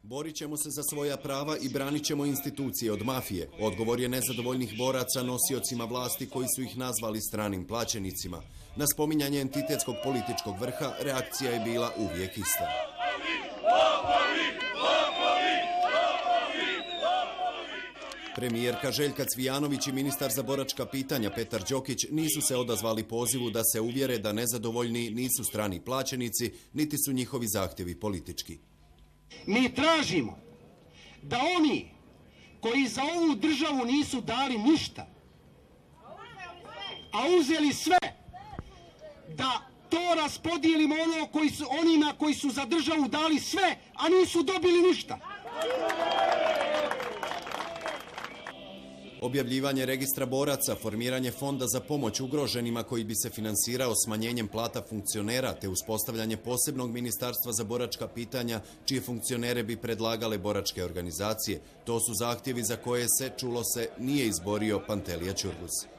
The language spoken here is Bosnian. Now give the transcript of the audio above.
Borit ćemo se za svoja prava i branit ćemo institucije od mafije. Odgovor je nezadovoljnih boraca nosiocima vlasti koji su ih nazvali stranim plaćenicima. Na spominjanje entitetskog političkog vrha reakcija je bila uvijek ista. Premijerka Željka Cvijanović i ministar za boračka pitanja Petar Đokić nisu se odazvali pozivu da se uvjere da nezadovoljni nisu strani plaćenici, niti su njihovi zahtjevi politički. Mi tražimo da oni koji za ovu državu nisu dali ništa, a uzeli sve, da to raspodijelimo onima koji su za državu dali sve, a nisu dobili ništa. Objavljivanje registra boraca, formiranje fonda za pomoć ugroženima koji bi se finansirao smanjenjem plata funkcionera te uspostavljanje posebnog ministarstva za boračka pitanja čije funkcionere bi predlagale boračke organizacije. To su zahtjevi za koje se, čulo se, nije izborio Pantelija Ćurgus.